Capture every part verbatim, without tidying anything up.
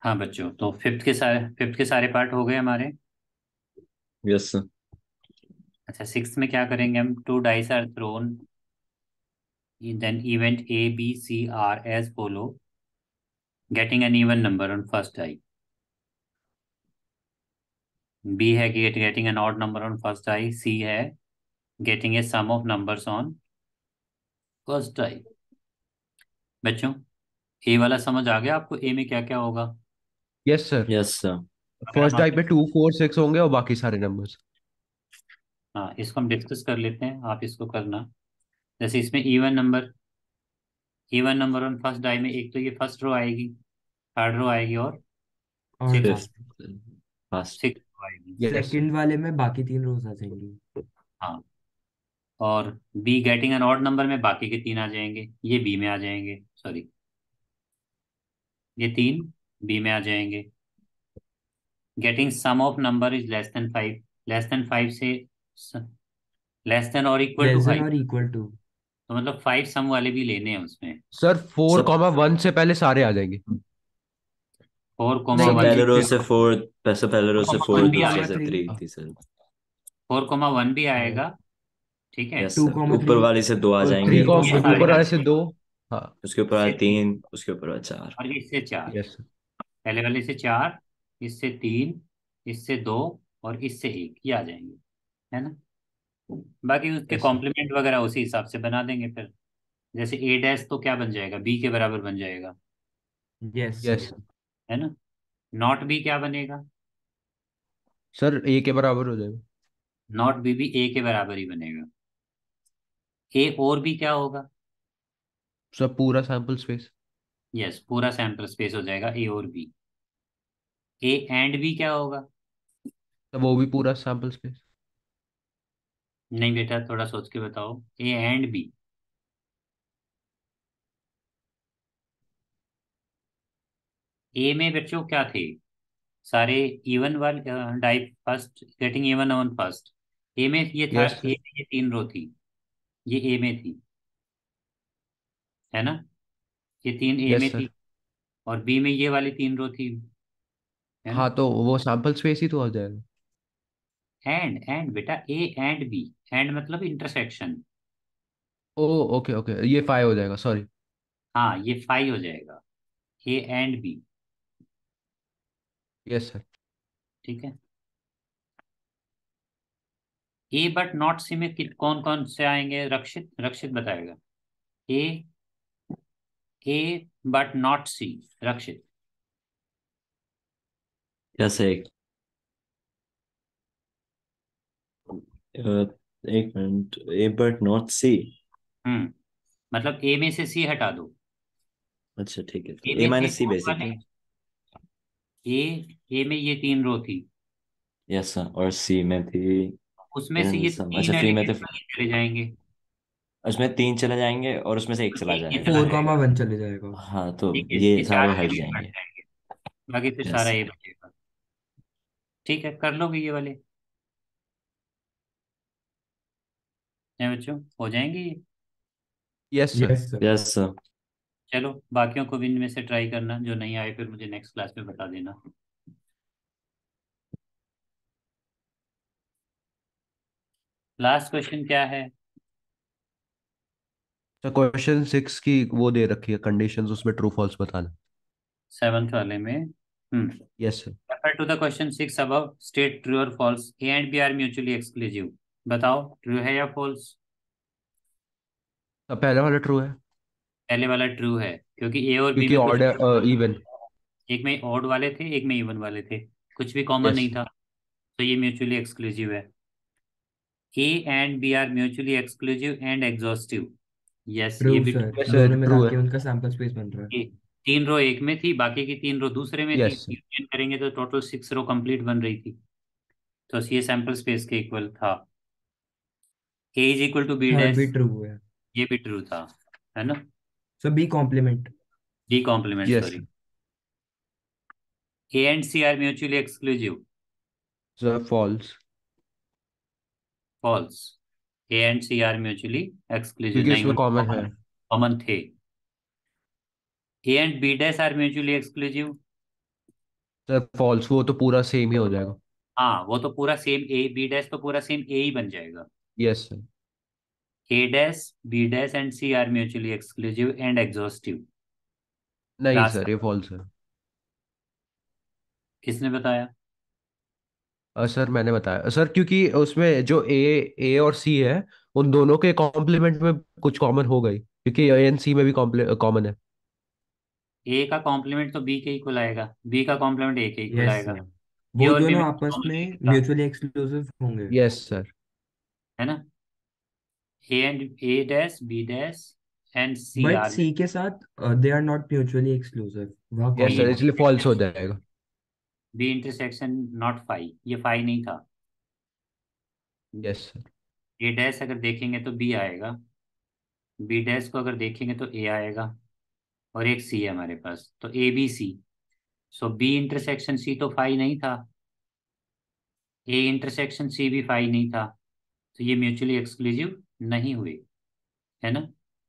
हाँ बच्चों, तो फिफ्थ के सारे फिफ्थ के सारे पार्ट हो गए हमारे। Yes sir. अच्छा, सिक्स में क्या करेंगे हम? Two dice are thrown, then event A B C are as follows, getting an even number on first die. B है get getting an odd number on first die. C है getting a sum of numbers on first die. बच्चों, A वाला समझ आ गया आपको? ए में क्या क्या होगा? Yes sir. तो यस सर। अगर हम फर्स्ट डाई आप पे टू फोर सिक्स होंगे और बाकी सारे नंबर्स। हाँ, इसको हम डिस्कस कर लेते हैं, आप इसको करना। जैसे इसमें even number, even number on first die में एक तो ये फर्स्ट रो आएगी, थर्ड रो आएगी और और six fifth. Last first. Six row आएगी। यस। सेकंड वाले में बाकी तीन रोज आ जाएंगी। हाँ, और B getting an odd number में बाकी के तीन आ जाएंगे, ये बी में आ जाएंगे, सॉरी ये तीन बी में आ जाएंगे। Getting sum of number is less than five, less than five से लेस देन और equal to less than five, और इक्वल टू। तो मतलब फाइव सम वाले भी लेने हैं उसमें। सर फोर सब कॉमा वन से पहले सारे आ जाएंगे। फोर कोमा नहीं सब वन, नहीं, पहले रो नहीं, से फोर, पैसे पहले रो फोर से कोमा फोर, वन टू भी दूसरे कॉमा आएगा, से थ्री थ्री थी सर। फोर कोमा वन भी और आएगा। ठीक है, यस टू सर, कॉमा ऊपर थ्री वाले से दो आ और थ्री थ्री जाएंगे। कॉम ये कॉमा टू। सारे ऊपर आ वाले से जाएंगे। दो। हाँ। उसके ऊपर आए इससे तीन तीन, उसके ऊपर आए चार। और इससे चार, यस। पहले वाले से चार, इससे तीन, इससे दो और इससे एक, ये आ जाएंगे, है ना। बाकी उसके यस सर। कॉम्प्लीमेंट वगैरह उसी हिसाब से बना देंगे फिर। जैसे ए डैश तो क्या बन जाएगा? बी के बराबर बन जाएगा, यस यस सर। सर। है ना। नॉट बी क्या बनेगा? सर ए के बराबर हो जाएगा। नॉट बी भी ए के बराबर ही बनेगा। ए और बी क्या होगा? सर पूरा सैंपल स्पेस। यस, पूरा सैंपल स्पेस हो जाएगा ए और बी। ए एंड बी क्या होगा? तो वो भी पूरा सैंपल स्पेस। नहीं बेटा, थोड़ा सोच के बताओ। ए एंड बी, ए में बच्चों क्या थे? सारे इवन वाले die, first getting even on first. A में ये था, यस ए सर। में ये तीन रो थी, ये ए में थी, है ना। ये तीन ए यस में थी सर। और बी में ये वाली तीन रो थी, है ना। हाँ तो वो सैंपल स्पेस ही तो हो जाएगा। एंड एंड बेटा, ए एंड बी, एंड मतलब इंटरसेक्शन। ओ ओके ओके, ये फाइव हो जाएगा, सॉरी। हाँ, ये फाइव हो जाएगा, A and B. Yes sir. ठीक है। ए बट नॉट सी में कि- कौन कौन से आएंगे? रक्षित रक्षित बताएगा। A, A but not C, Rakshit. कैसे? एक अ, एक minute. A but not C. Hmm, मतलब ए में से सी हटा दो। अच्छा ठीक है, ए तो ए में थे माइनस सी कौन वाले? बेसिकली। ए, ए में ये तीन रो थी, यस सर, और सी में थी। उसमें से इन ये सम, अच्छा तीन सी में थे। एलिमेंट आगे चले जाएंगे। उसमें तीन चले जाएंगे और उसमें से एक चला ये ये जाएगा। चला फोर कॉमा जाएगा। वन चले जाएगा। हाँ तो ठीक है, ये ये चार सारे हट एलिमेंट हट जाएंगे। जाएंगे, बाकी फिर यस सारा ए सर। बचेगा। ठीक है, कर लोगे ये वाले, हैं बच्चों? हो जाएंगे ये। Yes sir. Yes sir. Yes sir. चलो, बाकियों को भी इनमें से ट्राई करना, जो नहीं आए फिर मुझे नेक्स्ट क्लास में बता देना। लास्ट क्वेश्चन क्या है? तो क्वेश्चन सिक्स की वो दे रखी है कंडीशंस, उसमें ट्रू फॉल्स बताना। सेवंथ वाले में। Hmm, yes sir. refer to the question six above, state true or false, a and b are mutually exclusive। बताओ, ट्रू है या फॉल्स? तो पहले वाला ट्रू है। पहले वाला ट्रू है, क्योंकि ए और बी क्योंकि में कुछ, ऑड इवन। एक में ऑड वाले थे, एक में इवन वाले थे, कुछ भी कॉमन यस। नहीं था, तो ये म्यूचुअली एक्सक्लूसिव है। A and B are mutually exclusive and exhaustive. Yes, true ये भी सर, true यस है। सर, दोनों ट्रू है। मिला के उनका सैंपल स्पेस बन रहा है। ये तीन रो एक में थी, बाकी की तीन रो दूसरे में थी, यस सर। यूनियन करेंगे तो टोटल सिक्स रो कंप्लीट बन रही थी, तो ये सैंपल स्पेस के इक्वल था। A is equal to B third भी डैश, ट्रू है। ये भी ट्रू था, है ना। So B complement. D complement, yes sorry. Sir. A and C are mutually exclusive, sir false. False. A and C are mutually exclusive क्योंकि नहीं इसमें होने, कॉमन है। कॉमन कॉमन थे। A and B dash are mutually exclusive, sir false, वो तो पूरा same ही हो जाएगा। हाँ, वो तो पूरा सेम, ए बी डैश तो पूरा सेम ए ही बन जाएगा। Yes sir. A dash B dash and C are mutually exclusive and exhaustive. नहीं लास्ट, सर, ये फॉल्स है। किसने बताया? अ, सर मैंने बताया सर, क्योंकि उसमें जो ए ए और सी है, उन दोनों के कॉम्प्लीमेंट में कुछ कॉमन हो गई, क्योंकि ए एंड सी में भी कॉमन है। ए का कॉम्प्लीमेंट तो बी के इक्वल आएगा, बी का कॉम्प्लीमेंट ए के इक्वल यस आएगा। सर, ए वो और बी दोनों में आपस कॉमन में नहीं था, म्यूचुअली एक्सक्लूसिव होंगे। Yes sir. है ना? A and A dash B dash and C but are. C के साथ they are not mutually exclusive, वहाँ यस बी सर, कॉमन है। इसलिए फॉल्स हो जाएगा। बी इंटरसेक्शन नॉट फाई, ये फाई नहीं था। Yes sir. ए डैश अगर देखेंगे तो बी आएगा, बी डैश को अगर देखेंगे तो ए आएगा, और एक सी है हमारे पास, तो A B C. So B intersection C तो फाई नहीं था, ए इंटरसेक्शन सी भी फाई नहीं था, तो ये म्यूचुअली एक्सक्लूसिव नहीं हुए। है ना?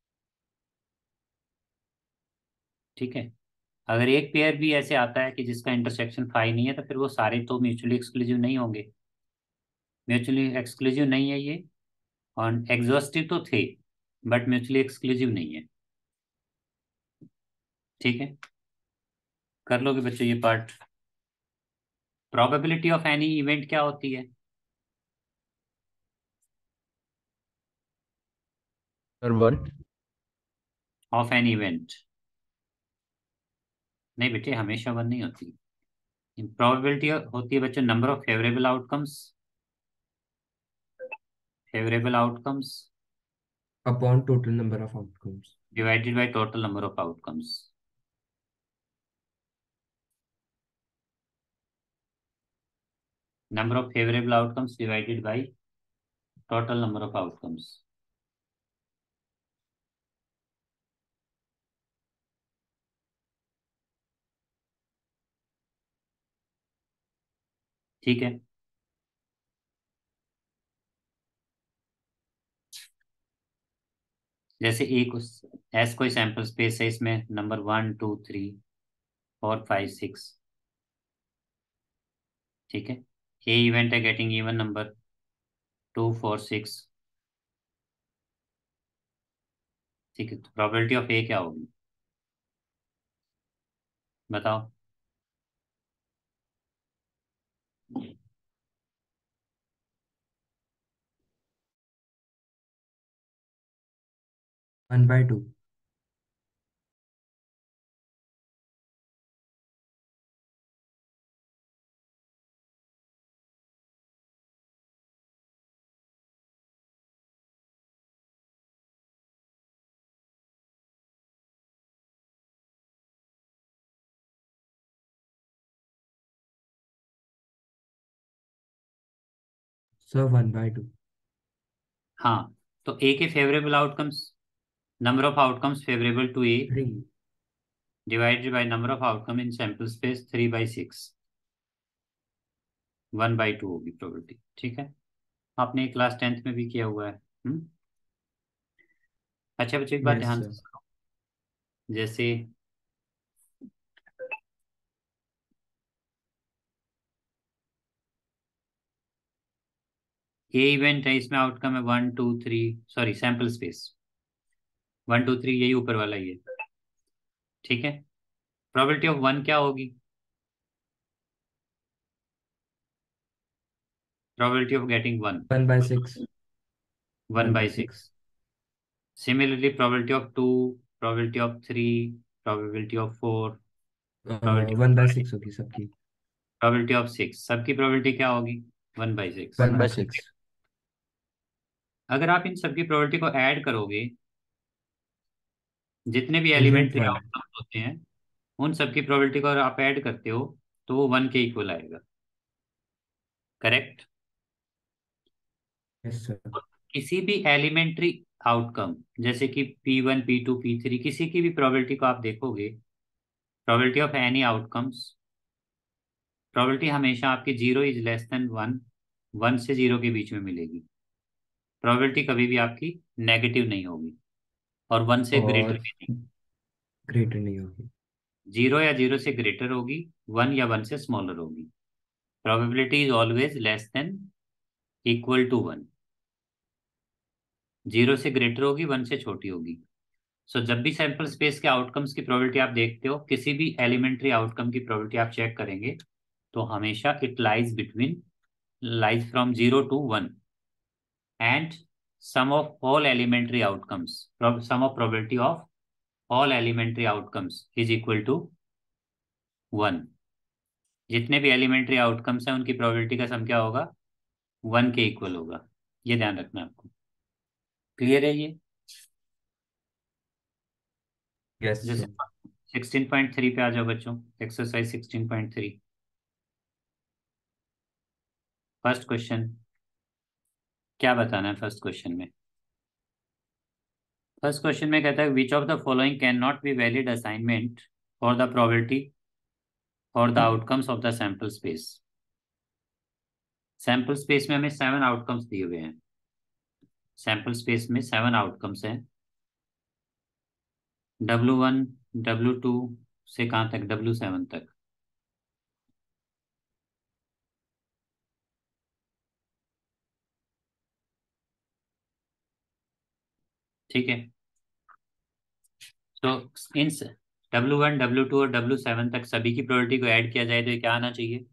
ठीक है। अगर एक पेयर भी ऐसे आता है कि जिसका इंटरसेक्शन फाई नहीं है, तो फिर वो सारे तो म्यूचुअली एक्सक्लूसिव नहीं होंगे। म्यूचुअली एक्सक्लूसिव नहीं है ये, और एग्जॉस्टिव तो थे, बट म्यूचुअली एक्सक्लूसिव नहीं है। ठीक है, कर लोगे बच्चों ये part? Probability of any event क्या होती है? Sir one. Of an event? नहीं बेटे, हमेशा वन नहीं होती। प्रोबेबिलिटी होती है बच्चों number of favourable outcomes, favourable outcomes upon total number of outcomes. Divided by total number of outcomes. Number of favourable outcomes divided by total number of outcomes. ठीक है। जैसे एक एस कोई सैंपल स्पेस है, इसमें number one two three four five six. ठीक है। A event है getting even number two four six. ठीक है, तो प्रोबेबिलिटी ऑफ ए क्या होगी बताओ? One by two. Sir one by two. हाँ, तो ए के favourable outcomes, number of outcomes favourable two A three. Divided by number of outcome in sample space three by six, one by two होगी probability. ठीक है, आपने class tenth में भी किया हुआ है। हम्म। अच्छा बच्चों, एक बात यस ध्यान से सर। सुनो। जैसे ए इवेंट है, इसमें आउटकम है one two three, sorry sample space one two three, यही ऊपर वाला ही है। ठीक है, प्रोबेबिलिटी ऑफ वन क्या होगी? Probability of getting one, one by six. One one by by six. Six. Similarly probability of two, probability of three, probability of four, probability of one by five, six होगी सबकी। Probability of six, सबकी probability क्या होगी? One by six. One one by by six. Six. अगर आप इन सबकी probability को add करोगे, जितने भी will get elementary one. Outcome होते हैं, उन सबकी प्रोबेबिलिटी को अगर आप ऐड करते हो, तो वो वन के इक्वल आएगा। करेक्ट? Yes sir. किसी भी एलिमेंट्री आउटकम, जैसे कि P one P two P three, किसी की भी प्रोबेबिलिटी को आप देखोगे, probability of any outcomes, probability हमेशा आपकी zero is less than one, one से जीरो के बीच में मिलेगी। प्रोबेबिलिटी कभी भी आपकी नेगेटिव नहीं होगी, और वन से ग्रेटर और भी नहीं। ग्रेटर नहीं होगी। जीरो या जीरो से ग्रेटर होगी, वन या वन से स्मॉलर होगी। Probability is always less than equal to one. Zero से ग्रेटर होगी, वन से छोटी होगी। सो so, जब भी सैंपल स्पेस के आउटकम्स की प्रोबेबिलिटी आप देखते हो, किसी भी एलिमेंट्री आउटकम की प्रोबेबिलिटी आप चेक करेंगे, तो हमेशा it lies between, lies from zero to one, and sum of all elementary outcomes, sum of probability of all elementary outcomes is equal to one. जितने भी एलिमेंट्री आउटकम्स हैं उनकी probability का सम क्या होगा, वन के इक्वल होगा। ये ध्यान रखना आपको। क्लियर है ये? यस जैसे सर। सिक्सटीन पॉइंट थ्री पे आ जाओ बच्चों, exercise sixteen point three, first question. क्या बताना है फर्स्ट क्वेश्चन में? फर्स्ट क्वेश्चन में कहता है which of the following can not be valid assignment for the probability और the outcomes of the sample space. Sample space में हमें सेवन आउटकम्स दिए हुए हैं। सैंपल स्पेस में सेवन आउटकम्स हैं, डब्ल्यू वन डब्ल्यू टू से कहाँ तक, डब्ल्यू सेवन तक। ठीक है। तो इन डब्ल्यू वन डब्ल्यू टू और डब्ल्यू सेवन तक सभी की प्रोबेबिलिटी को ऐड किया जाए तो ये क्या आना चाहिए,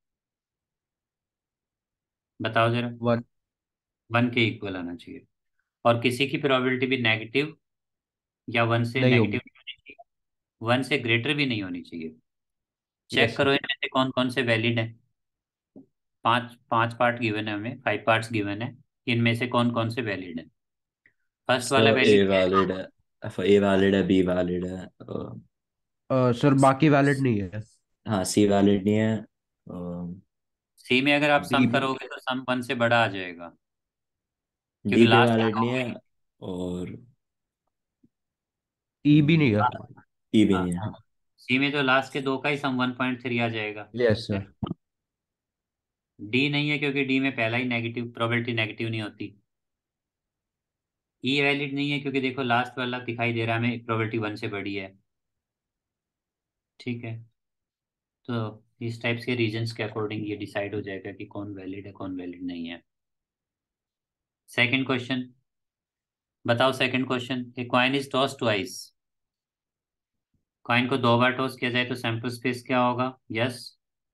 बताओ जरा। वन। वन के इक्वल आना चाहिए। और किसी की प्रोबेबिलिटी भी नेगेटिव या वन से नहीं नेगेटिव होगी। नहीं होनी चाहिए, वन से ग्रेटर भी नहीं होनी चाहिए। Check yes sir. करो इनमें से कौन कौन से वैलिड है। पांच पांच पार्ट गिवन है हमें, फाइव पार्ट्स गिवन है। इनमें से कौन कौन से वैलिड है? फर्स्ट वाला सर ए वैलिड क्या है? वैलिड है, ए वैलिड है, बी वैलिड है, अ, अ, सर बाकी वैलिड नहीं है। हाँ सी वैलिड नहीं है, सी में अगर आप बी सम करोगे तो सम वन से बड़ा आ जाएगा, डी क्योंकि भी लास्ट वैलिड नहीं है, और ई भी नहीं है। ई भी नहीं है। सी में तो लास्ट के दो का ही सम वन पॉइंट थ्री आ जाएगा। Yes sir. डी नहीं है क्योंकि डी में पहला ही नेगेटिव, प्रोबेबिलिटी नेगेटिव नहीं होती। ई वैलिड नहीं है क्योंकि देखो लास्ट वाला दिखाई दे रहा है हमें, प्रोबेबिलिटी वन से बड़ी है। ठीक है। तो इस टाइप्स के रीजंस के अकॉर्डिंग ये डिसाइड हो जाएगा कि कौन वैलिड है कौन वैलिड नहीं है। सेकंड क्वेश्चन बताओ। Second question, a coin is toss twice. Coin को दो बार टॉस किया जाए तो सैंपल स्पेस क्या होगा? Yes.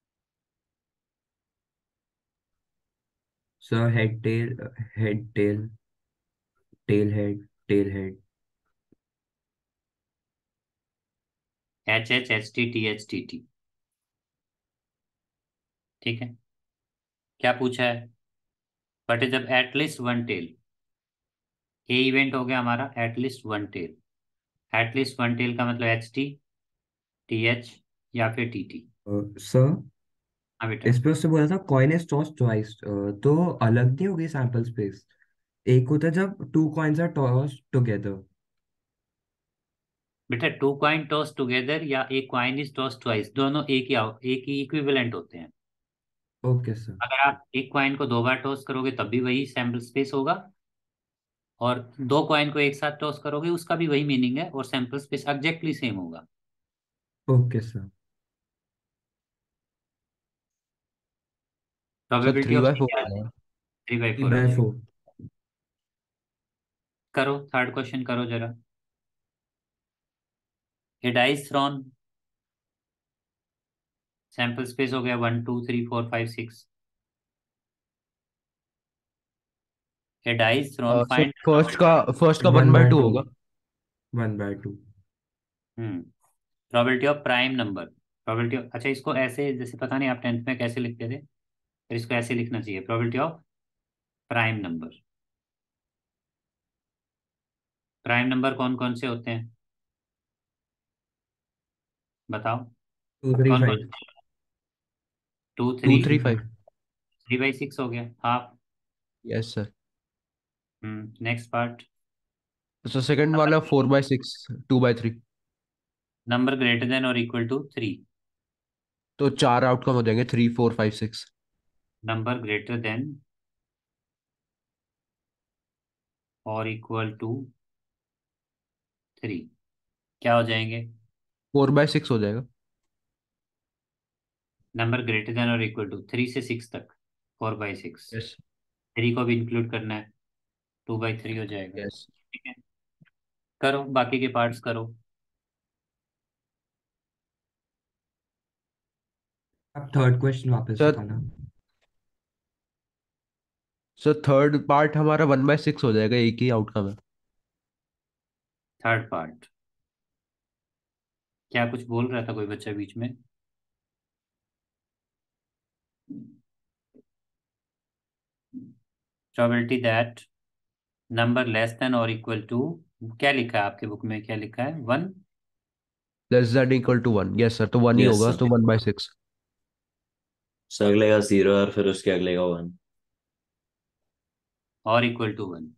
Sir head tail, head tail, tail head, tail head. H H H T T H T T. ठीक है। क्या पूछा है? बट जब at least one tail, a event हो गया हमारा at least one tail. At least one tail का मतलब एच टी, टी एच या फिर टी टी। सर हाँ बेटा। इस पे उससे बोला था कॉइन इज टॉस ट्वाइस, तो अलग नहीं होगी सैंपल स्पेस? एक होता है जब two coins are toss together. बेटा टू कॉइन टॉस टुगेदर या एक कॉइन इज टॉस ट्वाइस, दोनों एक ही एक ही इक्विवेलेंट होते हैं। Okay sir. अगर आप एक कॉइन को दो बार टॉस करोगे तब भी वही सैंपल स्पेस होगा, और दो कॉइन को एक साथ टॉस करोगे उसका भी वही मीनिंग है, और सैंपल स्पेस एग्जैक्टली सेम होगा। Okay sir. Sir probability three of by C four क्या आ आ जाएगी? जाएगा। थ्री बाई थ्री फोर आ बाय जाएगी। फोर। करो थर्ड क्वेश्चन करो जरा। A dice thrown, sample space हो गया one two three four five six. A dice thrown sir find first का प्रोबेबिलिटी। फर्स्ट का one one by by two two. होगा। One by two. Hmm. Probability of prime number. Probability of, अच्छा इसको ऐसे जैसे पता नहीं आप टेंथ में कैसे लिखते थे, फिर इसको ऐसे लिखना चाहिए, probability of prime number. Prime number कौन कौन से होते हैं बताओ? टू थ्री कौन कौन? Five. Two two three, two three three five. Five. Three by six हो गया half. Yes sir. Hmm next part. Sir second वाला four by six, two by three. Number greater than और equal to three. तो चार आउटकम हो जाएंगे, three four five six. Number greater than और इक्वल टू थ्री क्या हो जाएंगे? फोर बाय सिक्स हो जाएगा। नंबर ग्रेटर देन और इक्वल टू थ्री से सिक्स तक, four by six. Yes. Three को भी इंक्लूड करना है, टू बाई थ्री हो जाएगा। यस। ठीक है, करो बाकी के पार्ट्स करो। अब थर्ड क्वेश्चन वापस सर बताना। सर थर्ड पार्ट हमारा वन बाय सिक्स हो जाएगा, एक ही आउटकम है। थर्ड पार्ट क्या कुछ बोल रहा था कोई बच्चा बीच में? Probability that number less than और इक्वल टू, क्या लिखा है आपके बुक में, क्या लिखा है? One. Less than equal to one, yes sir, तो वन ही यस होगा, सर। तो वन बाय सिक्स। सर अगले का जीरो और फिर उसके अगले का वन। और equal to one.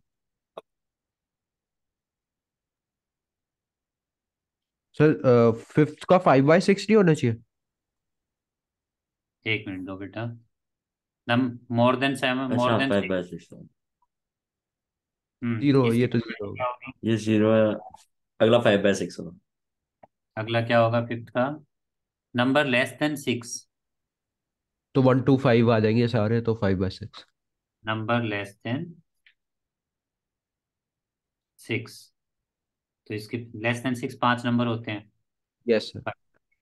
Sir fifth का फाइव बाय सिक्स नहीं होना चाहिए? एक मिनट दो बेटा। नम मोर देन सेवन, मोर अच्छा than five six. By six. Hmm, zero, इसकी ये तो जीरो probability होगा। क्या होगी? ये जीरो है। अगला फाइव बाय सिक्स होगा। अगला क्या होगा फिफ्थ का? Number less than six. तो वन टू फाइव आ जाएंगे सारे, तो five by six. Number less than six, तो इसके लेस देन सिक्स पांच नंबर होते हैं। Yes sir.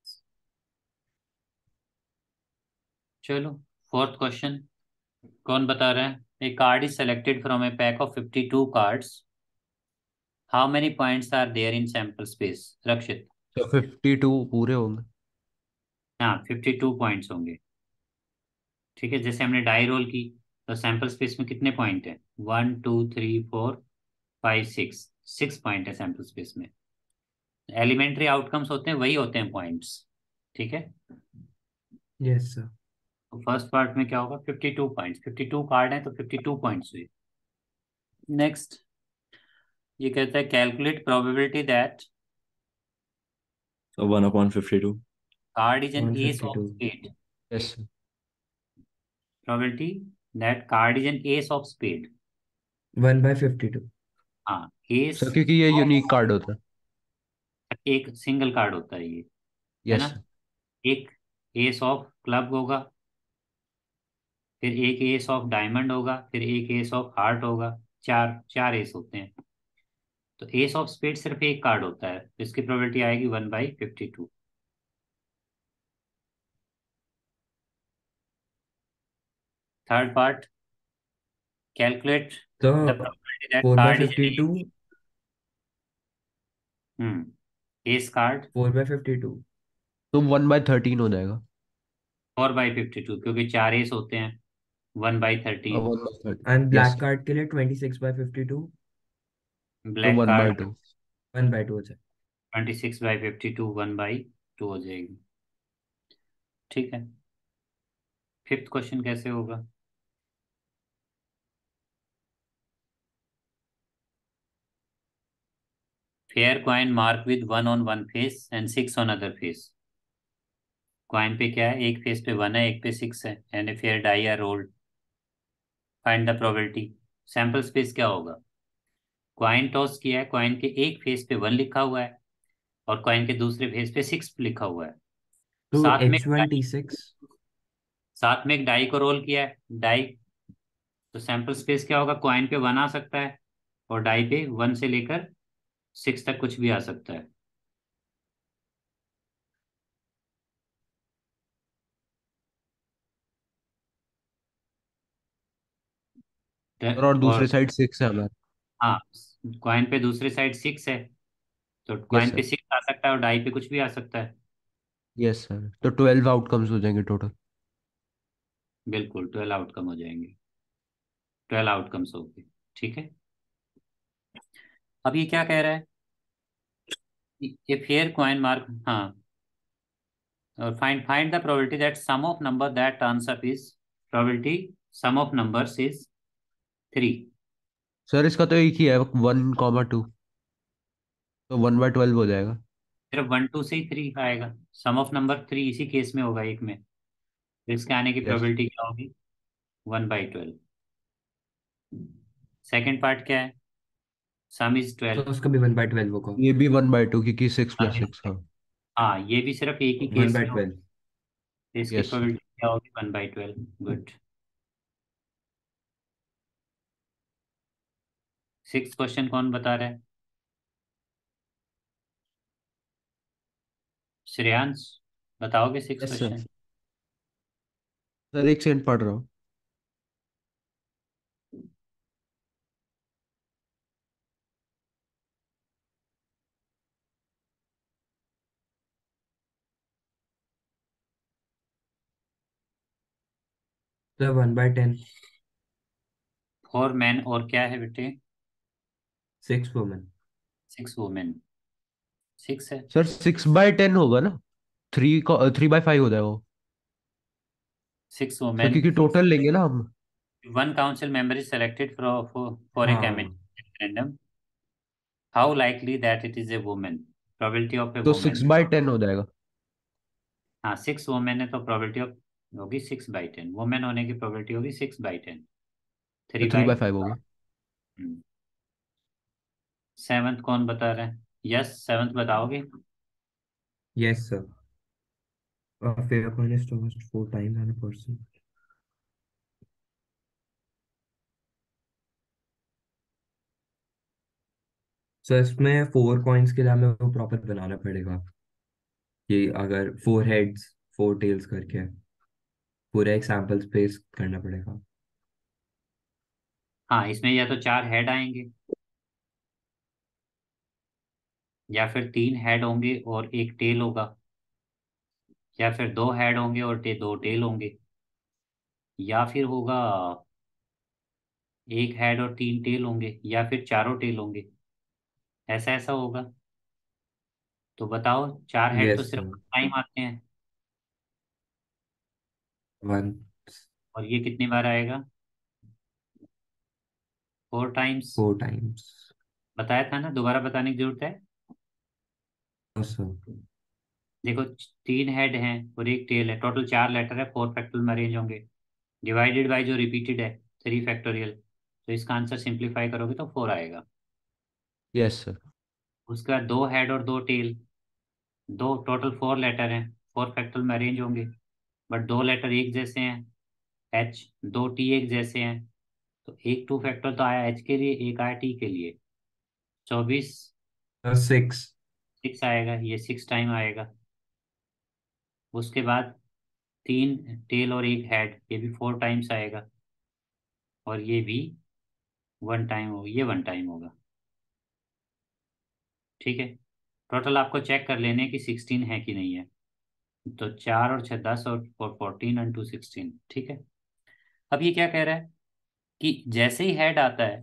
चलो, फोर्थ क्वेश्चन कौन बता रहा है? A card is selected from a pack of fifty two cards, how many points are there in sample space? Rakshit. तो फिफ्टी टू पूरे होंगे। हाँ, फिफ्टी टू पॉइंट्स होंगे। ठीक है, जैसे हमने डाई रोल की, तो सैंपल स्पेस में कितने पॉइंट है? One two three four five six, six point है सैंपल स्पेस में। एलिमेंट्री आउटकम्स होते हैं वही होते हैं पॉइंट्स। ठीक है, यस सर। तो फर्स्ट पार्ट में क्या होगा? Fifty two points, fifty two card है तो फिफ्टी टू पॉइंट्स हुए। नेक्स्ट, ये कहता है कैलकुलेट प्रोबेबिलिटी दैट तो one upon fifty two. Card is an one ace fifty of two spade. Yes sir. Probability that card is an ace of spade. One by fifty two. हाँ, yes sir क्योंकि ये unique card होता है। एक single card होता है ये, है यस ना? सर। एक एस ऑफ क्लब होगा, फिर एक एस ऑफ डायमंड होगा, फिर एक एस ऑफ हार्ट होगा। चार चार एस होते हैं, तो एस ऑफ स्पेड सिर्फ एक कार्ड होता है, तो इसकी प्रोबेबिलिटी आएगी one by fifty two. Third part, calculate तो the probability that four by card is fifty two. An hmm ace card. Four by fifty two. तो वन बाय थर्टीन हो जाएगा। फोर बाई फिफ्टी टू, क्योंकि चार ace होते हैं। One by thirteen. One by thirteen. And yes black sir. Card के लिए twenty six by fifty two. तो black one by card two. One by two हो जाए। Twenty six by fifty two, one by two हो जाएगी। ठीक है, fifth question कैसे होगा? Fair coin mark with one on one face and six on other face. Coin पे क्या है? एक फेस पे वन है, एक पे सिक्स है, and fair die are rolled. Find the probability. Sample space क्या होगा? कॉइन टॉस किया है, कॉइन के एक फेस पे वन लिखा हुआ है और कॉइन के दूसरे फेस पे सिक्स लिखा हुआ है। तो साथ में एच वन टी सिक्स। साथ में एक डाई को रोल किया है, डाई। तो सैंपल स्पेस क्या होगा? कॉइन पे वन आ सकता है और डाई पे वन से लेकर सिक्स तक कुछ भी आ सकता है। और और और दूसरी साइड सिक्स है हमारे। हाँ, कॉइन पे दूसरी साइड सिक्स है, तो यस कॉइन पे सर। सिक्स आ सकता है और डाई पे कुछ भी आ सकता है। यस सर, तो ट्वेल्व आउटकम्स हो जाएंगे टोटल। बिल्कुल, ट्वेल्व आउटकम हो जाएंगे, ट्वेल्व आउटकम्स हो गए। ठीक है, अब ये क्या कह रहा है? ये फेयर कॉइन मार्क, हाँ। और find find the probability that sum of number that turns up is, probability sum of numbers is three. Sir इसका तो एक ही है, वन कॉमा टू, तो वन बाय ट्वेल्व हो जाएगा। सिर्फ वन टू से ही थ्री आएगा। सम ऑफ नंबर थ्री इसी केस में होगा, एक में। तो इसके आने की यस। प्रोबेबिलिटी क्या होगी? One by twelve. Second part क्या है? सम इज तो ट्वेल्व। उसका भी वन बाय ट्वेल्व होगा। ये भी वन बाय टू, क्योंकि सिक्स प्लस सिक्स, हाँ। हाँ, ये भी सिर्फ एक ही वन केस बाई में होगी। ट्वेल्व तो इसकी यस सर। प्रोबेबिलिटी क्या होगी? One by twelve. Good. Six question कौन बता रहा है? श्रेयांश, बताओगे six yes sir. Question? Sir एक सेकंड पढ़ रहा हूँ। तो one by ten. Four man और क्या है बेटे? Six women. Six women. Six है। सर सिक्स बाय टेन होगा ना? थ्री को थ्री बाय फाइव हो जाएगा वो। Six sir women. क्योंकि टोटल लेंगे ना हम। One council member is selected for for a हाँ, cabinet referendum. How likely that it is a women? Probability of ए तो सिक्स वुमेन। बाय टेन हो जाएगा। हाँ, सिक्स वुमेन है तो प्रोबेबिलिटी ऑफ होगी सिक्स बाई टेन। वुमेन होने की प्रोबेबिलिटी होगी six by ten. Three three by by five हो गया। सेवन्थ कौन बता रहा है? यस, सेवन्थ बताओगे? Yes sir. A fair coin is tossed four times on a person. So इसमें फोर कॉइन्स के लिए हमें वो प्रॉपर बनाना पड़ेगा कि अगर फोर हेड्स फोर टेल्स करके पूरा एक सैंपल स्पेस करना पड़ेगा। हाँ, इसमें या तो चार हेड आएंगे, या फिर तीन हेड होंगे और एक टेल होगा, या फिर दो हेड होंगे और टे, दो टेल होंगे, या फिर होगा एक हेड और तीन टेल होंगे, या फिर चारों टेल होंगे। ऐसा ऐसा होगा। तो बताओ, चार हेड तो यस सिर्फ सर। टाइम आते हैं, वन। और ये कितनी बार आएगा? Four times. Four times. बताया था ना, दोबारा बताने की जरूरत है? सर। देखो, तीन हेड हैं और एक टेल है, टोटल चार लेटर है, फोर फैक्टोरियल में अरेंज होंगे, डिवाइडेड बाय जो रिपीटेड है, थ्री फैक्टोरियल। तो इसका आंसर सिंप्लीफाई करोगे तो फोर आएगा। Yes sir. उसके बाद दो हेड और दो टेल, दो टोटल फोर लेटर हैं, फोर फैक्टोरियल में अरेंज होंगे, बट दो लेटर एक जैसे हैं, एच। दो टी एक जैसे हैं, तो एक टू फैक्टर तो आया एच के लिए, एक आया टी के लिए। चौबीस। सिक्स। सिक्स आएगा, ये सिक्स टाइम आएगा। उसके बाद तीन टेल और एक हेड, ये भी फोर टाइम्स आएगा, और ये भी वन टाइम होगा, ये वन टाइम होगा। ठीक है। टोटल आपको चेक कर लेने कि सिक्सटीन है कि नहीं है। तो चार और छः दस, और four fourteen and two sixteen. ठीक है। अब ये क्या कह रहा है कि जैसे ही हेड आता है,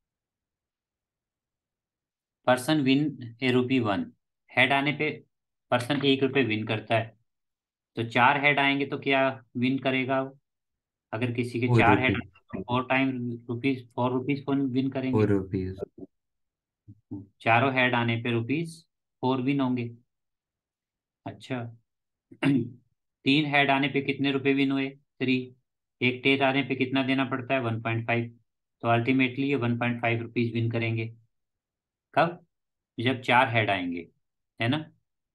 person win a rupee one. Head आने पे पर्सन एक रुपये विन करता है। तो चार हेड आएंगे तो क्या विन करेगा वो? अगर किसी के फोर चार head, rupees. Four time rupees, four rupees कौन विन फोर करेंगे? रुपीज। चारों हेड आने पे रुपीज फोर विन होंगे। अच्छा। तीन हेड आने पे कितने रुपए विन हुए? थ्री। एक टेल आने पे कितना देना पड़ता है? One point five. तो अल्टीमेटली ये one point five rupees win करेंगे। कब? जब चार हेड आएंगे, है ना?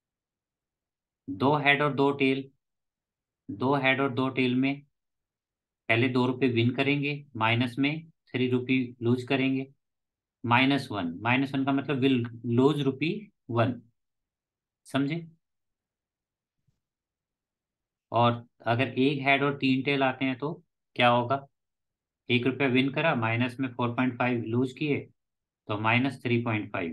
दो हेड और दो टेल, दो हेड और दो टेल में पहले दो रुपए विन करेंगे, माइनस में थ्री रुपी लूज करेंगे। माइनस वन, माइनस वन का मतलब विल लूज रुपी वन। समझे? और अगर एक हेड और तीन टेल आते हैं तो क्या होगा? एक रुपया विन करा, माइनस में फोर पॉइंट फाइव लूज किए, तो माइनस थ्री पॉइंट फाइव।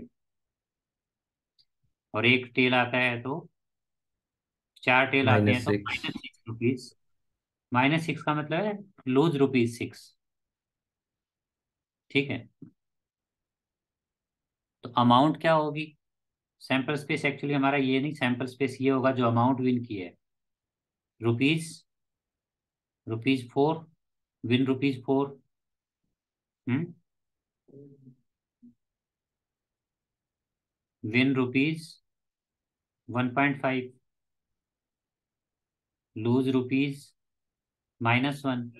और एक टेल आता है तो, चार टेल आते हैं माइनस तो six. Minus six rupees. Minus six का मतलब है लूज रुपीज सिक्स। ठीक है। तो अमाउंट क्या होगी? सैंपल स्पेस एक्चुअली हमारा ये नहीं, सैंपल स्पेस ये होगा जो अमाउंट विन की है। Rupees, rupees four, win rupees four. Hmm. Win rupees one point five, lose rupees minus one,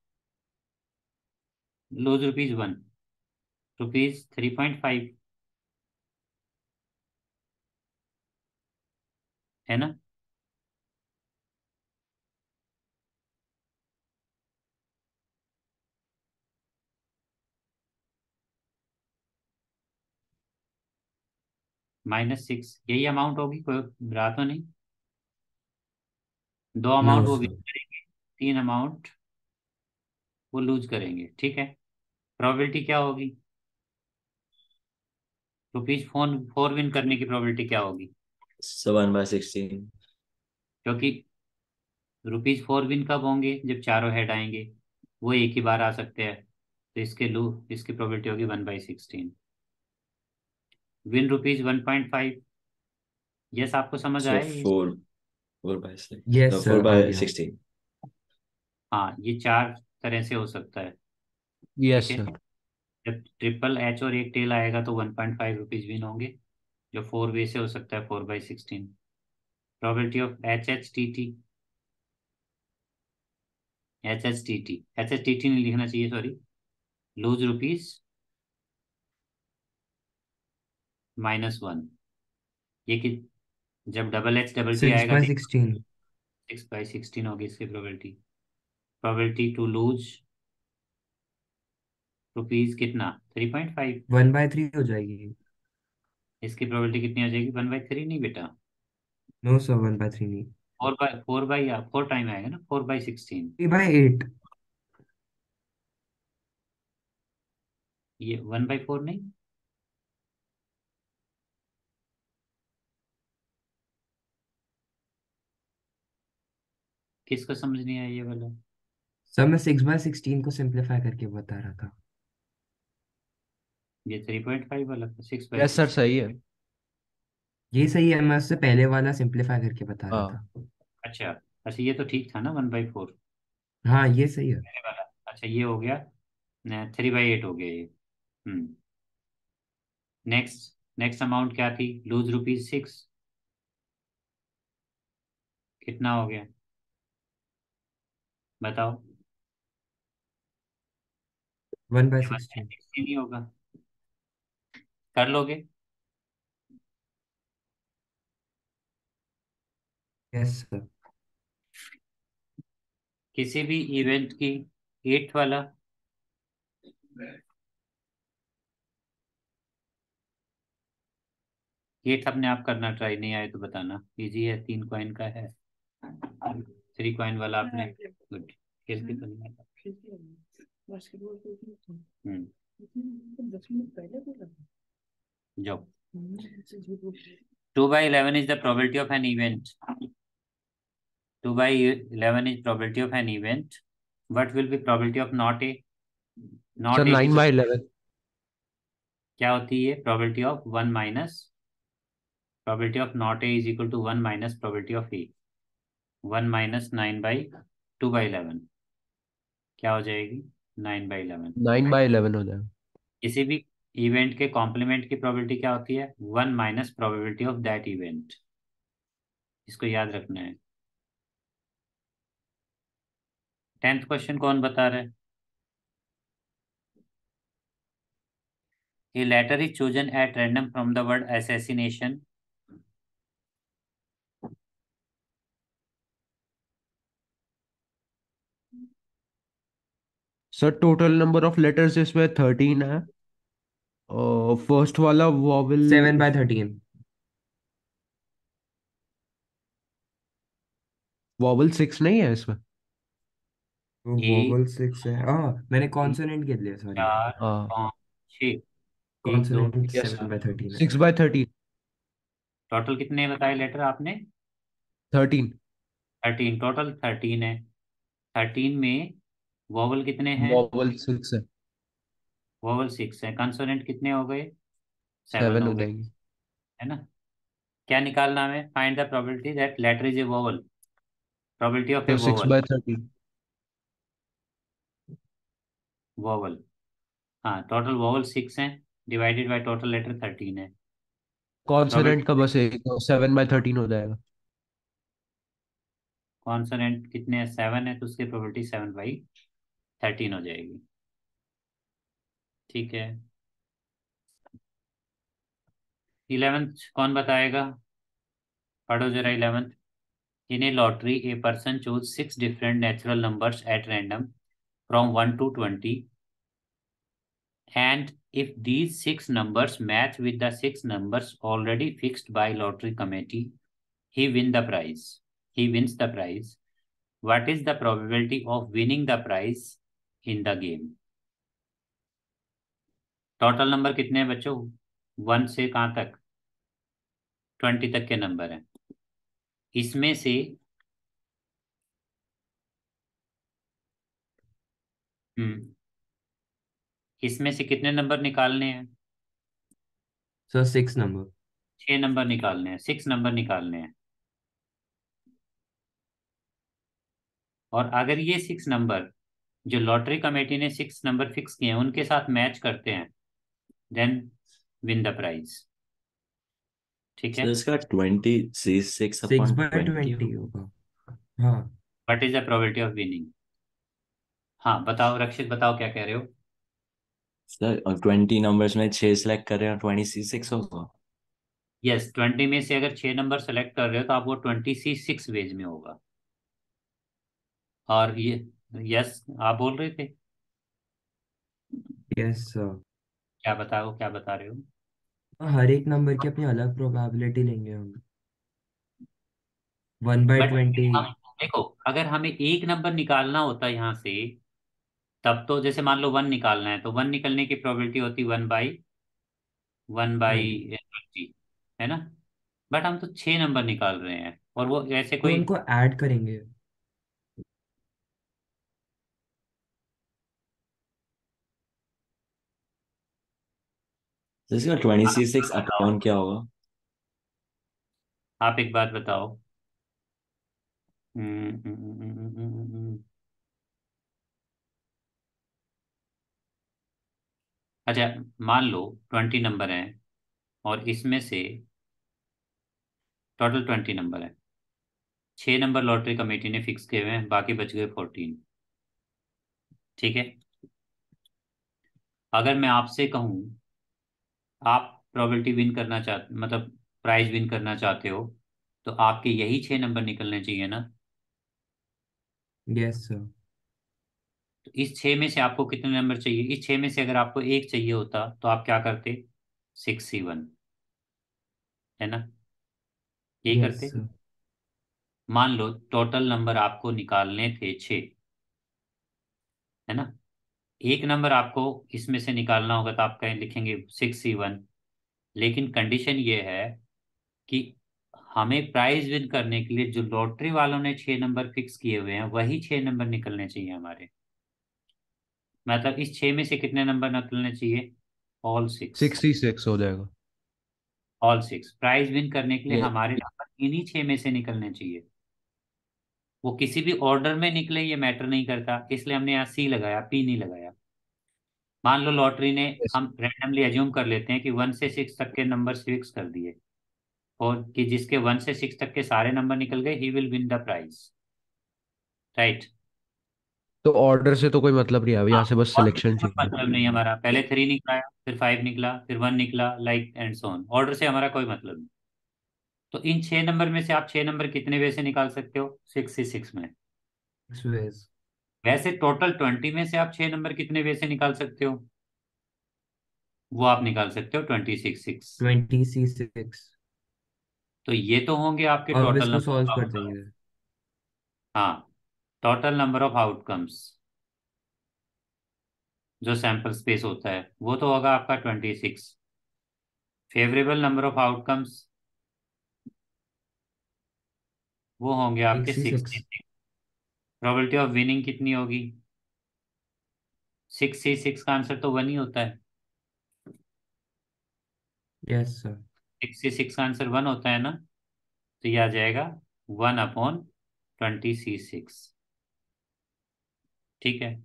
lose rupees one, rupees three point five. है ना। माइनस सिक्स यही अमाउंट होगी, कोई रहा तो नहीं। दो नो अमाउंट वो विन सर। करेंगे, तीन अमाउंट वो लूज करेंगे, ठीक है। प्रोबेबिलिटी क्या होगी, रुपीज फोन फोर विन करने की प्रोबेबिलिटी क्या होगी। So one by sixteen. क्योंकि रुपीज फोर विन कब होंगे, जब चारों हेड आएंगे, वो एक ही बार आ सकते हैं। तो इसके लू इसकी प्रोबेबिलिटी होगी one by sixteen. Win rupees one point five. Yes, आपको समझ So आया ये। four, four by six. Yes No, four sir, आ by गया। sixteen. हाँ, ये चार तरह से हो सकता है, ठीक यस है। सर। जब ट्रिपल एच और एक टेल आएगा तो one point five rupees win होंगे। जो फोर वे से हो सकता है, four by sixteen. Probability of H H T T. H H T T, H H T T नहीं लिखना चाहिए, sorry. Lose rupees minus one. ये कि जब double H double T six आएगा, by sixteen. Six by sixteen होगी इसकी probability. Probability to lose rupees कितना, three point five. One by three हो जाएगी। इसकी प्रोबेबिलिटी कितनी हो जाएगी, वन बाई थ्री नहीं बेटा। No sir, one by three नहीं। Four by four by four time आएगा ना, four by sixteen. Three by eight. ये वन बाई फोर नहीं। किसको समझ नहीं आया ये वाला। सर मैं सिक्स बाय सिक्सटीन को सिंप्लीफाई करके बता रहा था। ये थ्री पॉइंट फाइव वाला था, six by yes sir, six सही है। ये सही है, मैं उससे पहले वाला सिंप्लीफाई करके बता रहा हाँ। था। अच्छा। अच्छा, ये तो ठीक था ना, वन बाई फोर। हाँ ये सही है। पहले वाला। अच्छा, ये हो गया, थ्री बाई एट हो गया ये। हम्म। नेक्स्ट नेक्स्ट अमाउंट क्या थी, लूज रुपीज सिक्स। कितना हो गया, बताओ। वन बाय ये वन बाई सिक्सटीन। सिक्सटीन ही होगा, कर लोगे। Yes sir. किसी भी इवेंट की एट वाला, एट अपने आप करना, ट्राई नहीं आए तो बताना, इजी है, तीन कॉइन का है। थ्री कॉइन वाला आपने गुड खेल के तो नहीं आता। हम्म। जाओ। Two by eleven is the probability of an event. Two by eleven is probability of an event. What will be probability of not A. Sir not A की नाइन तो बाई इलेवन क्या होती है, probability of one minus probability of not A is equal to one minus probability of A. One minus nine by two by eleven क्या हो जाएगी, nine by eleven. Nine by eleven हो जाएगा। किसी भी इवेंट के कॉम्प्लीमेंट की probability क्या होती है, one minus probability of that event. इसको याद रखना है। टेंथ क्वेश्चन कौन बता रहा है। A letter is chosen at random from the word assassination. Sir total number of letters इसमें थर्टीन है। और फर्स्ट वाला vowel. Seven by thirteen. Vowel six नहीं है इसमें। वो एक, वोवल सिक्स है। हाँ मैंने तीन, कॉन्सोनेंट गिन लिया, सॉरी। चार, हाँ। पाँच, छः। एक, दो, कॉन्सोनेंट तीन, यस सेवन चार। बाय थर्टीन है। Six by thirteen. टोटल कितने बताए लेटर आपने, थर्टीन। थर्टीन, टोटल थर्टीन है। थर्टीन में वोवल कितने हैं, वॉवल सिक्स है। वोवल सिक्स है। कंसोनेंट कितने हो गए, सेवन सेवन हो हो गए, जाएंगे। है ना। क्या निकालना है, find the probability that letter is a vowel. Probability of ए तो six vowel. By thirteen. Vowel, हाँ, टोटल वोवल सिक्स हैं, divided by total letter thirteen है। कॉन्सोनेंट का प्रोबेबिलिटी, बस एक, सेवन बाय थर्टीन हो जाएगा। कॉन्सोनेंट कितने हैं, सेवन है, तो उसकी प्रोबेबिलिटी सेवन बाई थर्टीन हो जाएगी, ठीक है। इलेवेंथ कौन बताएगा, पढ़ो जरा eleventh. In a lottery a person choose six different natural numbers at random from one to twenty, and if these six numbers match with the six numbers already fixed by lottery committee, he win the prize he wins the prize. What is the probability of winning the prize in the game? Total number कितने हैं बच्चों? One से कहाँ तक? Twenty तक के number हैं। इसमें से हम्म इसमें से कितने नंबर निकालने हैं? Sir six number. छह नंबर निकालने हैं, सिक्स नंबर निकालने हैं। और अगर ये सिक्स नंबर जो लॉटरी कमेटी ने सिक्स नंबर फिक्स किए हैं उनके साथ मैच करते हैं, देन विन द प्राइज। ठीक सर है। इसका twenty C six six upon by twenty twenty हो। होगा। हाँ। What is the probability of winning? हाँ बताओ रक्षित, बताओ क्या कह रहे हो? सर ट्वेंटी नंबर्स में छः सेलेक्ट कर रहे हैं, ट्वेंटी सी सिक्स होगा। यस, ट्वेंटी में से अगर छह नंबर सेलेक्ट कर रहे हो तो आप वो ट्वेंटी सी सिक्स वेज में होगा। और ये यस आप बोल रहे थे, यस सर। क्या बताओ, क्या बता रहे हो? हर एक नंबर की अपनी अलग प्रोबेबिलिटी लेंगे हम। One by but twenty. हम देखो, अगर हमें एक नंबर निकालना होता है यहाँ से, तब तो जैसे मान लो वन निकालना है तो वन निकलने की प्रोबेबिलिटी होती one by one by twenty. Twenty, है ना? बट हम तो छह नंबर निकाल रहे हैं और वो ऐसे तो कोई। उनको ऐड करेंगे। सर इसका ट्वेंटी आप सी सिक्स बताओ, अपॉन क्या होगा? आप एक बात बताओ। हम्म, हम्म, हम्म, हम्म, हम्म, हम्म, हम्म। अच्छा, मान लो ट्वेंटी नंबर हैं और इसमें से टोटल ट्वेंटी नंबर है। छह नंबर लॉटरी कमेटी ने फिक्स किए हुए हैं, बाकी बच गए फोर्टीन। ठीक है। अगर मैं आपसे कहूं, आप प्रोबेबिलिटी विन करना चाहते, मतलब प्राइज विन करना चाहते हो, तो आपके यही छह नंबर निकलने चाहिए ना? Yes sir. तो इस छह में से आपको कितने नंबर चाहिए? इस छह में से अगर आपको एक चाहिए होता तो आप क्या करते? सिक्स सी वन, है ना? यही यस करते। सर। मान लो टोटल नंबर आपको निकालने थे छः, है ना? एक नंबर आपको इसमें से निकालना होगा तो आप कहीं लिखेंगे सिक्स सी वन। लेकिन कंडीशन ये है कि हमें प्राइज विन करने के लिए जो लॉटरी वालों ने छह नंबर फिक्स किए हुए हैं वही छह नंबर निकलने चाहिए हमारे। मतलब इस छह में से कितने नंबर निकलने चाहिए? All six. सिक्सटी सिक्स हो जाएगा। ऑल सिक्स प्राइज विन करने के लिए ये हमारे नंबर इन्हीं छह में से निकलने चाहिए। वो किसी भी ऑर्डर में निकले ये मैटर नहीं करता, इसलिए हमने यहाँ सी लगाया, पी नहीं लगाया। मान लो लॉटरी ने, हम रैंडमली एज्यूम कर लेते हैं कि वन से सिक्स तक के नंबर फिक्स कर दिए, और कि जिसके वन से सिक्स तक के सारे नंबर निकल गए ही will win the prize. Right. तो ऑर्डर से तो कोई मतलब नहीं है, हाँ, यहाँ से बस और सिलेक्शन कोई चाहिए। मतलब नहीं हमारा, पहले थ्री निकला फिर फाइव निकला फिर वन निकला, like and so on. Order से हमारा कोई मतलब नहीं। तो इन छह नंबर में से आप छह नंबर कितने वे से निकाल सकते हो? सिक्स से सिक्स में। Six ways. वैसे टोटल ट्वेंटी में से आप छह नंबर कितने वे से निकाल सकते हो? वो आप निकाल सकते हो twenty six six. Twenty C six. तो ये तो होंगे आपके अब टोटल इसको सॉल्व कर नंबर। देंगे। हाँ, टोटल नंबर ऑफ आउटकम्स जो सैंपल स्पेस होता है वो तो होगा आपका twenty six. Favourable number of outcomes वो होंगे आपके sixty sixty six. Six. Probability of winning कितनी होगी? सिक्स सी सिक्स का आंसर तो वन ही होता है। Yes sir. Six C six का आंसर वन होता है ना? तो ये आ जाएगा one upon twenty C six. ठीक है।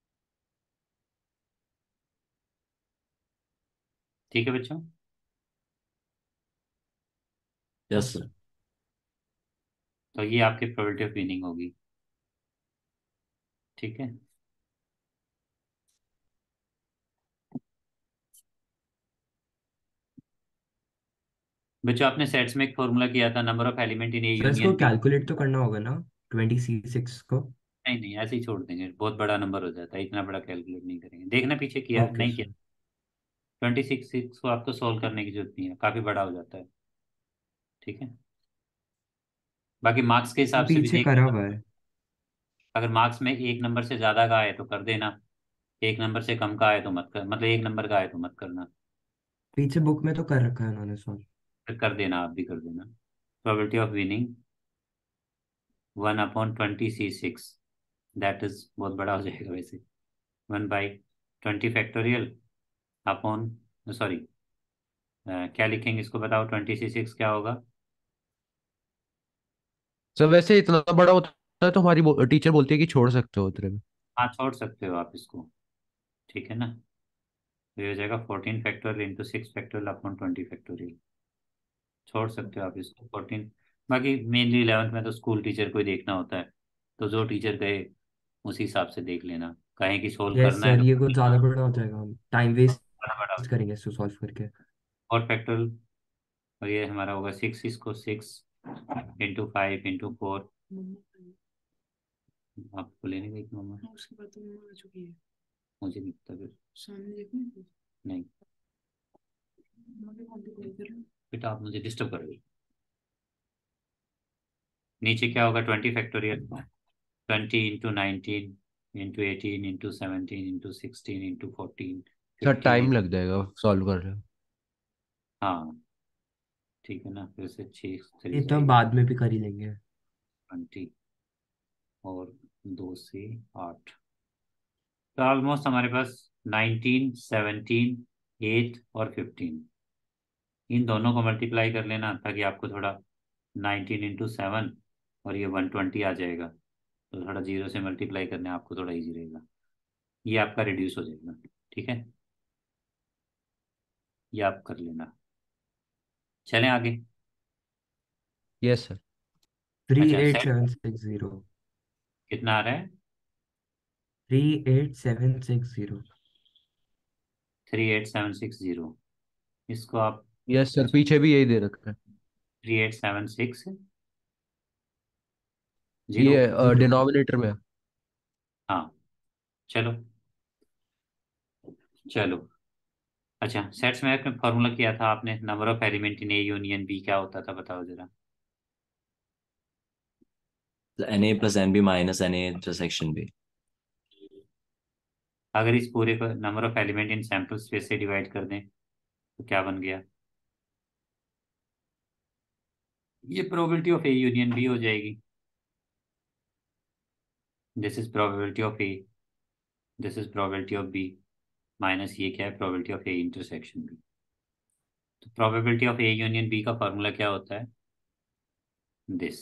ठीक है बच्चों। Yes yes sir. सर। तो ये आपकी प्रोबेबिलिटी ऑफ विनिंग होगी। ठीक है। बच्चों आपने सेट्स में एक फॉर्मूला किया था, number of element in A sir इसको यूनियन बी। कैलकुलेट तो करना होगा ना, ट्वेंटी सी सिक्स को? नहीं नहीं, ऐसे ही छोड़ देंगे, बहुत बड़ा नंबर हो जाता है, इतना बड़ा कैलकुलेट नहीं करेंगे। देखना पीछे किया ओके नहीं किया। सर। ट्वेंटी सिक्स सिक्स को आपको सोल्व करने की जरूरत नहीं है, काफी बड़ा हो जाता है। ठीक है, बाकी मार्क्स के तो हिसाब से भी पीछे देख करा लेना। हुआ है। अगर मार्क्स में एक नंबर से ज्यादा का आए तो कर देना, एक नंबर से कम का आए तो मत कर, मतलब एक नंबर का आए तो मत करना। पीछे बुक में तो कर रखा है उन्होंने सॉल्व। फिर कर देना, आप भी कर देना। Probability of winning one upon twenty C six, that is बहुत बड़ा हो जाएगा वैसे। One by twenty factorial upon, sorry क्या लिखेंगे इसको बताओ, ट्वेंटी सी सिक्स क्या होगा? सर वैसे इतना बड़ा होता है तो हमारी टीचर बोलती है कि छोड़ सकते हो उतने में। हाँ छोड़ सकते हो आप इसको, ठीक है ना। तो ये हो जाएगा fourteen factorial into six factorial upon twenty factorial. छोड़ सकते हो आप इसको फोर्टीन। बाकी मेनली इलेवेंथ में तो स्कूल टीचर को ही देखना होता है, तो जो टीचर कहे उसी हिसाब से देख लेना, कहें कि सोल्व यस करना है सर, तो ये कुछ ज़्यादा बड़ा हो जाएगा, हम टाइम बड़ा बड़ा वेस्ट करेंगे इसको सॉल्व करके। और फैक्टोरियल। और ये हमारा होगा सिक्स, इसको six into five into four. आपको लेने गई थी मम्मा? उसके बाद तो मम्मा आ चुकी है। मुझे नहीं पता फिर, सामने देखने को नहीं। बेटा आप मुझे डिस्टर्ब कर रही। नीचे क्या होगा, twenty factorial, twenty into nineteen into eighteen into seventeen into sixteen into fourteen sir fifteen. Time लग जाएगा सॉल्व करने में। हाँ ठीक है ना, फिर से छः थ्री ये तो हम जाएगी, बाद में भी कर ही लेंगे। ट्वेंटी और दो से आठ। तो ऑलमोस्ट हमारे पास नाइनटीन, सेवनटीन, एट और फिफ्टीन, इन दोनों को मल्टीप्लाई कर लेना ताकि आपको थोड़ा, नाइनटीन इंटू सेवन और ये वन ट्वेंटी आ जाएगा, तो थोड़ा जीरो से मल्टीप्लाई करने आपको थोड़ा इजी रहेगा, ये आपका रिड्यूस हो जाएगा। ठीक है, ये आप कर लेना। चलें आगे। Yes sir. थ्री अच्छा एट सेट सेवन सिक्स जीरो कितना आ रहा है? Three eight seven six zero three eight seven six zero, इसको आप, यस सर अच्छा पीछे भी यही दे रखा है। Three eight seven six zero. ये जीरो डिनोमिनेटर में है। हाँ चलो, चलो। अच्छा सेट्स में आपने फॉर्मूला किया था आपने, number of element in A union B क्या होता था बताओ जरा। N A plus N B minus N A intersection B. अगर इस पूरे को number of element in sample space से डिवाइड कर दें तो क्या बन गया? ये probability of A union B हो जाएगी। This is probability of A, this is probability of B, minus ये क्या है, probability of A intersection B. तो probability of A union B का फॉर्मूला क्या होता है? दिस।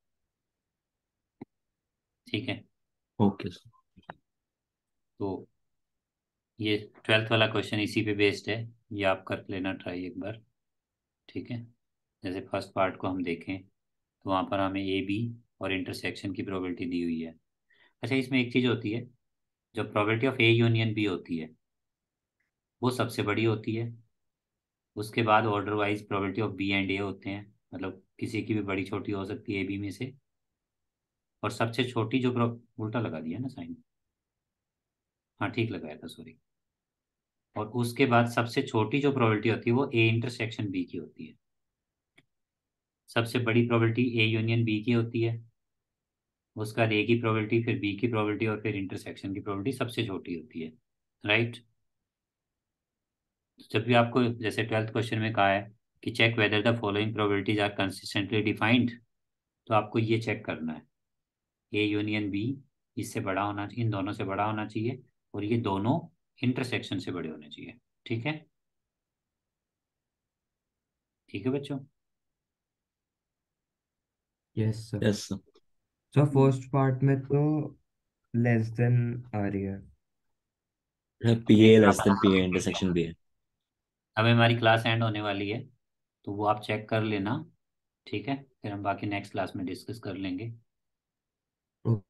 ठीक है, ओके सर। तो ये ट्वेल्थ वाला क्वेश्चन इसी पे बेस्ड है, ये आप कर लेना ट्राई एक बार। ठीक है, जैसे फर्स्ट पार्ट को हम देखें तो वहाँ पर हमें ए बी और इंटरसेक्शन की प्रोबेबिलिटी दी हुई है। अच्छा इसमें एक चीज़ होती है, जो probability of A union B होती है वो सबसे बड़ी होती है, उसके बाद order wise probability of B and A होते हैं, मतलब किसी की भी बड़ी छोटी हो सकती है ए बी में से, और सबसे छोटी जो प्रो उल्टा लगा दिया ना साइन, हाँ ठीक लगाया था सॉरी। और उसके बाद सबसे छोटी जो प्रोबेबिलिटी होती है वो ए इंटरसेक्शन बी की होती है। सबसे बड़ी प्रोबेबिलिटी ए यूनियन बी की होती है, उसका ए की प्रोबेबिलिटी, फिर बी की प्रोबेबिलिटी और फिर इंटरसेक्शन की प्रोबेबिलिटी सबसे छोटी होती है। राइट, जब भी आपको जैसे ट्वेल्थ क्वेश्चन में कहा है कि check whether the following probabilities are consistently defined, तो आपको ये चेक करना है, ए यूनियन बी इससे बड़ा होना चाहिए, इन दोनों से बड़ा होना चाहिए, और ये दोनों इंटरसेक्शन से बड़े होने चाहिए। ठीक है, ठीक है बच्चों। Yes sir. Yes sir. Sir first part में तो लेस देन आ रही है। पी ए एक लेस आप, then P A intersection B है। हमें हमारी क्लास एंड होने वाली है, तो वो आप चेक कर लेना। ठीक है, फिर हम बाकी नेक्स्ट क्लास में डिस्कस कर लेंगे।